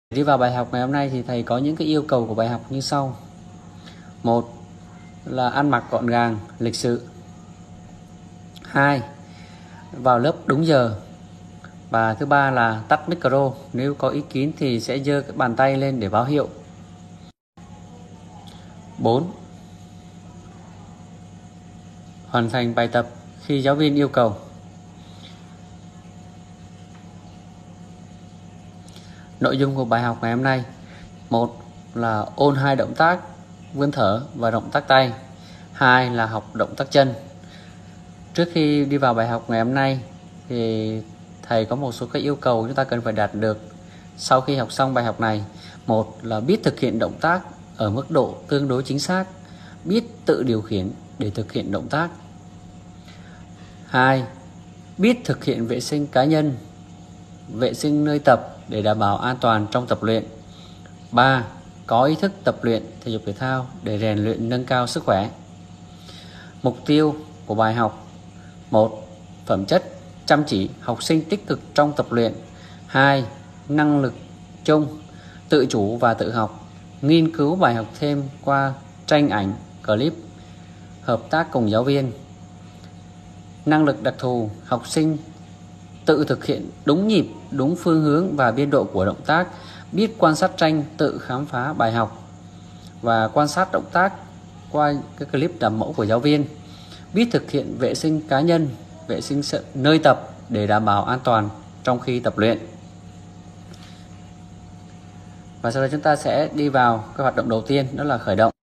Đi vào bài học ngày hôm nay thì thầy có những cái yêu cầu của bài học như sau. Một là ăn mặc gọn gàng, lịch sự. 2. Vào lớp đúng giờ. Và thứ ba là tắt micro, nếu có ý kiến thì sẽ giơ cái bàn tay lên để báo hiệu. 4. Hoàn thành bài tập khi giáo viên yêu cầu. Nội dung của bài học ngày hôm nay: một là ôn 2 động tác vươn thở và động tác tay. 2 là học động tác chân. Trước khi đi vào bài học ngày hôm nay thì thầy có một số các yêu cầu chúng ta cần phải đạt được sau khi học xong bài học này. Một là biết thực hiện động tác ở mức độ tương đối chính xác, biết tự điều khiển để thực hiện động tác. 2. Biết thực hiện vệ sinh cá nhân, vệ sinh nơi tập để đảm bảo an toàn trong tập luyện. 3. Có ý thức tập luyện thể dục thể thao để rèn luyện nâng cao sức khỏe. Mục tiêu của bài học: 1. Phẩm chất chăm chỉ, học sinh tích cực trong tập luyện. 2. Năng lực chung, tự chủ và tự học, nghiên cứu bài học thêm qua tranh ảnh, clip, hợp tác cùng giáo viên. Năng lực đặc thù, học sinh tự thực hiện đúng nhịp, đúng phương hướng và biên độ của động tác, biết quan sát tranh, tự khám phá bài học và quan sát động tác qua cái clip đảm mẫu của giáo viên. Biết thực hiện vệ sinh cá nhân, vệ sinh nơi tập để đảm bảo an toàn trong khi tập luyện. Và sau đó chúng ta sẽ đi vào cái hoạt động đầu tiên, đó là khởi động.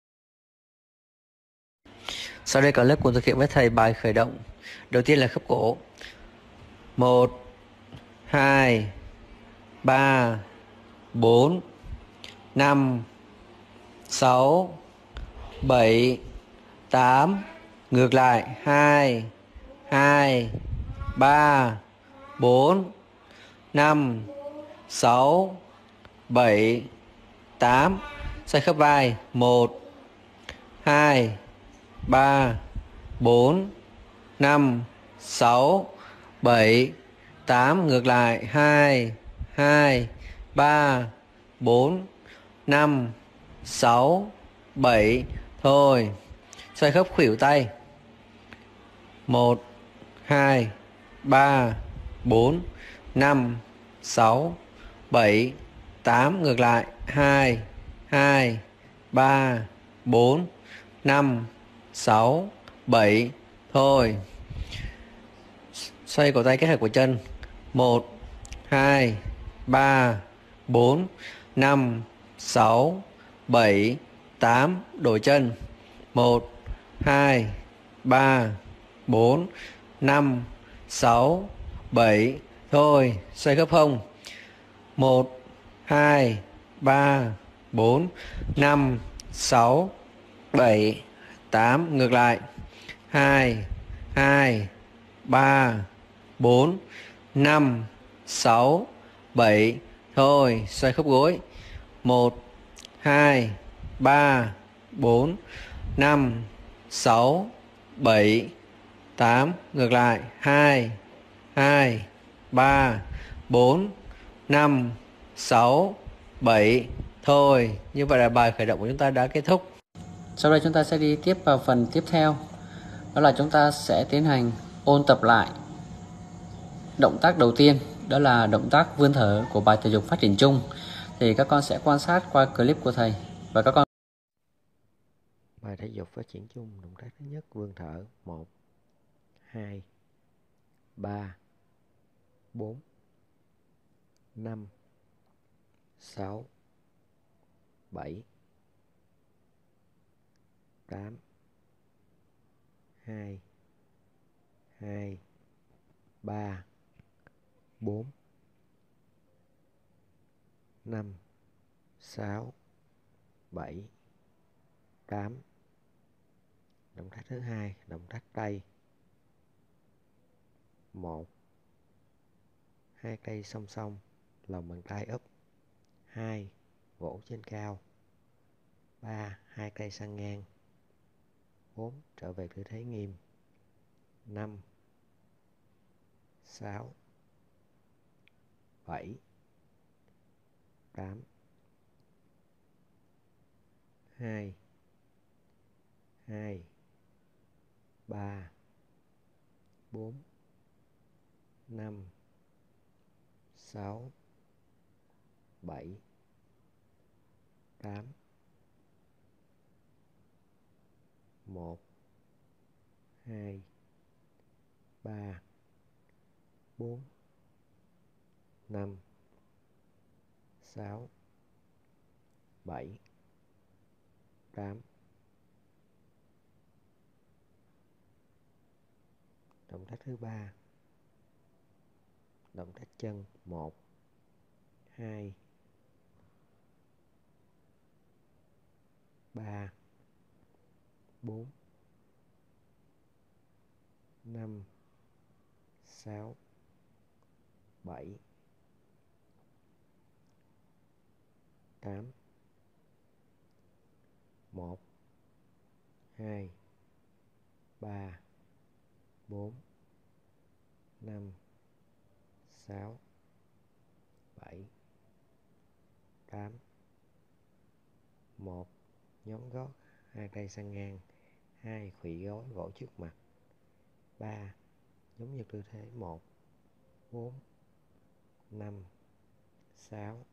Sau đây cả lớp cùng thực hiện với thầy bài khởi động. Đầu tiên là khớp cổ. 1, 2, 3, 4, 5, 6, 7, 8. Ngược lại. 2, 2, 3, 4, 5, 6, 7, 8. Xoay khớp vai. 1, 2, 3, 4, 5, 6, 7, 8. Ngược lại. 2, 2, 3, 4, 5, 6, 7. Thôi. Xoay khớp khuỷu tay. 1, 2, 3, 4, 5, 6, 7, 8. Ngược lại. 2, 2, 3, 4, 5, 6, 7. Thôi. Xoay cổ tay kết hợp của chân. 1, 2, 3, 4, 5, 6, 7, 8. Đổi chân. 1, 2, 3, 4, 5, 6, 7. Thôi. Xoay khớp hông. 1, 2, 3, 4, 5, 6, 7, 8. Ngược lại. 2, 2, 3, 4, 5, 6, 7. Thôi. Xoay khớp gối. 1, 2, 3, 4, 5, 6, 7, 8. Ngược lại. 2, 2, 3, 4, 5, 6, 7. Thôi. Như vậy là bài khởi động của chúng ta đã kết thúc. Sau đây chúng ta sẽ đi tiếp vào phần tiếp theo. Đó là chúng ta sẽ tiến hành ôn tập lại động tác đầu tiên, đó là động tác vươn thở của bài thể dục phát triển chung. Thì các con sẽ quan sát qua clip của thầy và các con. Bài thể dục phát triển chung, động tác thứ nhất vươn thở. 1, 2, 3, 4, 5, 6, 7, 8. 2, 2, 3, 4, 5, 6, 7, 8. Động tác thứ hai, động tác tay. 1, 2 tay song song, lòng bàn tay úp. 2, vỗ trên cao. 3, 2 tay sang ngang. 4, trở về tư thế nghiêm. 5, 6, 7, 8. 2 2 3 4 5 6 7 8 1 2 3 4 5 6 7 8. Động tác thứ ba, động tác chân 1 2 3 4 5 6 7 8. 1 2 3 4 5 6 7 8. 1. Nhón gót, hai tay sang ngang. 2. Khuỵu gối vỗ trước mặt. 3. Giống như tư thế 1 4 5 6